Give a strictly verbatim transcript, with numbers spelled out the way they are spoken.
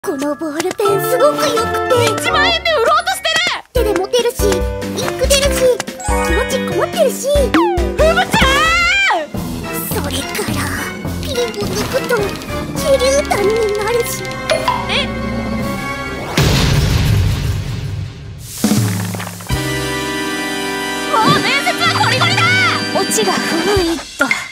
このボールペンすごく良くていちまんえんで売ろうとしてる。手で持てるし、インク出るし、気持ちこもってるし。ふぶちゃん、それからピンを抜くと手榴弾になるし。えもう面接はゴリゴリだ。オチが不意と。